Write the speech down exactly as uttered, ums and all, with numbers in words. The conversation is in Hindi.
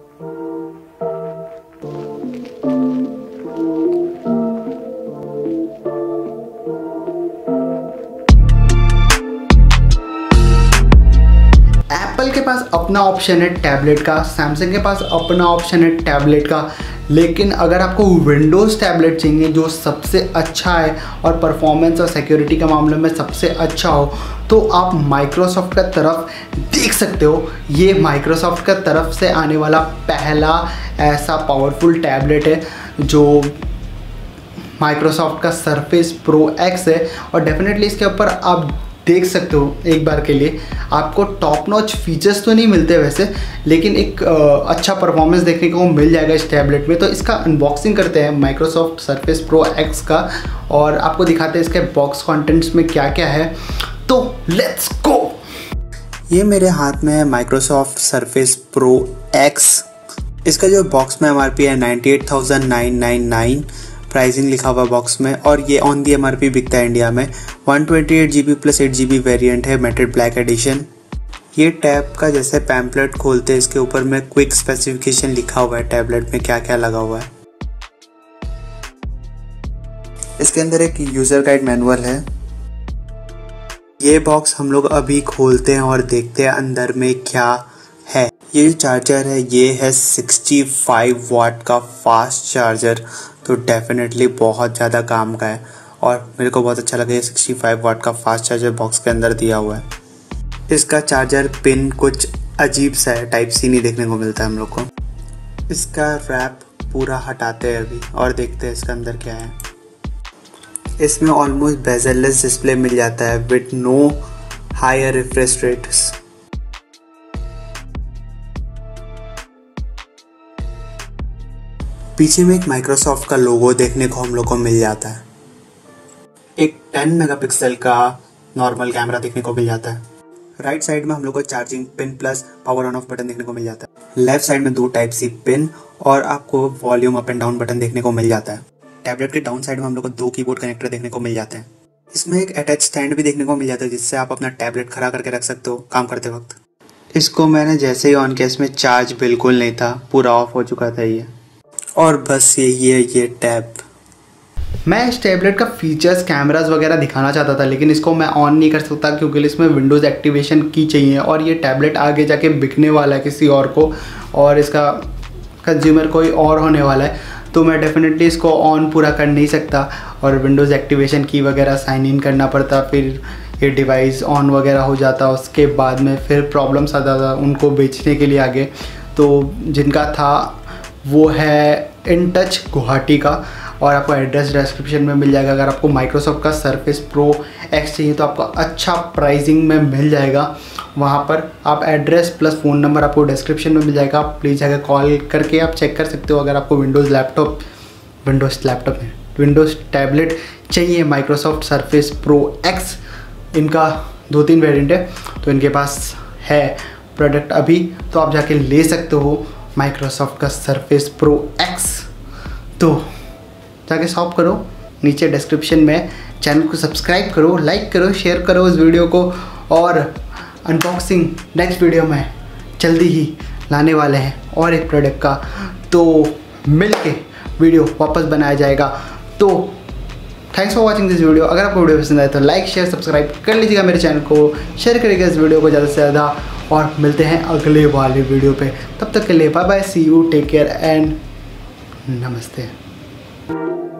एप्पल के पास अपना ऑप्शन है टैबलेट का, सैमसंग के पास अपना ऑप्शन है टैबलेट का, लेकिन अगर आपको विंडोज़ टैबलेट चाहिए जो सबसे अच्छा है और परफॉर्मेंस और सिक्योरिटी के मामले में सबसे अच्छा हो, तो आप माइक्रोसॉफ्ट का तरफ देख सकते हो। ये माइक्रोसॉफ्ट का तरफ से आने वाला पहला ऐसा पावरफुल टैबलेट है जो माइक्रोसॉफ्ट का सरफेस प्रो एक्स है, और डेफिनेटली इसके ऊपर आप देख सकते हो एक बार के लिए। आपको टॉप नॉच फीचर्स तो नहीं मिलते वैसे, लेकिन एक आ, अच्छा परफॉर्मेंस देखने को मिल जाएगा इस टैबलेट में। तो इसका अनबॉक्सिंग करते हैं माइक्रोसॉफ्ट सरफेस प्रो एक्स का, और आपको दिखाते हैं इसके बॉक्स कंटेंट्स में क्या क्या है। तो लेट्स गो। ये मेरे हाथ में है माइक्रोसॉफ्ट सरफेस प्रो एक्स। इसका जो बॉक्स में एम आर पी है ninety eight thousand nine nine nine, pricing लिखा हुआ बॉक्स में, और ये on the M R P बिकता है इंडिया में। One twenty eight G B plus eight G B variant है, मैटेड ब्लैक एडिशन। ये टैब का जैसे पैम्पलेट खोलते हैं, इसके ऊपर में क्विक स्पेसिफिकेशन लिखा हुआ है, टैबलेट में क्या क्या लगा हुआ है। इसके अंदर एक यूज़र गाइड मैनुअल है। ये बॉक्स हम लोग अभी खोलते हैं और देखते हैं अंदर में क्या है। ये जो चार्जर है ये है सिक्सटी फाइव वाट का फास्ट चार्जर, तो डेफिनेटली बहुत ज़्यादा काम का है, और मेरे को बहुत अच्छा लगा ये सिक्सटी फाइव वाट का फास्ट चार्जर बॉक्स के अंदर दिया हुआ है। इसका चार्जर पिन कुछ अजीब सा है, टाइप सी नहीं देखने को मिलता है हम लोग को। इसका रैप पूरा हटाते हैं अभी और देखते हैं इसके अंदर क्या है। इसमें ऑलमोस्ट बेजललेस डिस्प्ले मिल जाता है with no higher refresh rates. पीछे में एक माइक्रोसॉफ्ट का लोगो देखने को हम लोग को मिल जाता है। एक टेन मेगापिक्सल का नॉर्मल कैमरा देखने को मिल जाता है। राइट साइड में हम लोग को charging pin plus power on off button देखने को मिल जाता है। लेफ्ट साइड में दो टाइप सी पिन और आपको volume up and down button देखने को मिल जाता है। टैबलेट के डाउन साइड में हम लोग को दो कीबोर्ड कनेक्टर देखने को मिल जाते हैं। इसमें एक अटैच स्टैंड भी देखने को मिल जाता है, जिससे आप अपना टैबलेट खड़ा करके रख सकते हो काम करते वक्त। इसको मैंने जैसे ही ऑन किया, इसमें चार्ज बिल्कुल नहीं था, पूरा ऑफ हो चुका था ये। और बस यही है ये टैब। मैं इस टैबलेट का फीचर्स कैमरास वगैरह दिखाना चाहता था, लेकिन इसको मैं ऑन नहीं कर सकता क्योंकि इसमें विंडोज़ एक्टिवेशन की चाहिए, और ये टैबलेट आगे जाके बिकने वाला है किसी और को, और इसका कंज्यूमर कोई और होने वाला है। तो मैं डेफिनेटली इसको ऑन पूरा कर नहीं सकता, और विंडोज़ एक्टिवेशन की वगैरह साइन इन करना पड़ता, फिर ये डिवाइस ऑन वगैरह हो जाता, उसके बाद में फिर प्रॉब्लम्स आता था उनको बेचने के लिए आगे। तो जिनका था वो है इन टच गुवाहाटी का, और आपको एड्रेस डिस्क्रिप्शन में मिल जाएगा। अगर आपको माइक्रोसॉफ्ट का सरफेस प्रो एक्स चाहिए तो आपको अच्छा प्राइसिंग में मिल जाएगा। वहाँ पर आप एड्रेस प्लस फ़ोन नंबर आपको डिस्क्रिप्शन में मिल जाएगा, आप प्लीज़ जाकर कॉल करके आप चेक कर सकते हो। अगर आपको विंडोज़ लैपटॉप विंडोज़ लैपटॉप है विंडोज़ टैबलेट चाहिए माइक्रोसॉफ्ट सरफेस प्रो एक्स, इनका दो तीन वेरिएंट है, तो इनके पास है प्रोडक्ट अभी, तो आप जाके ले सकते हो माइक्रोसॉफ्ट का सरफेस प्रो एक्स। तो जाके शॉप करो, नीचे डिस्क्रिप्शन में। चैनल को सब्सक्राइब करो, लाइक करो, शेयर करो इस वीडियो को, और अनबॉक्सिंग नेक्स्ट वीडियो में जल्दी ही लाने वाले हैं और एक प्रोडक्ट का, तो मिल के वीडियो वापस बनाया जाएगा। तो thanks for watching this video. अगर आपको वीडियो पसंद आए तो लाइक शेयर सब्सक्राइब कर लीजिएगा मेरे चैनल को, शेयर करिएगा इस वीडियो को ज़्यादा से ज़्यादा, और मिलते हैं अगले वाले वीडियो पे। तब तक के लिए bye bye, see you, take care and नमस्ते।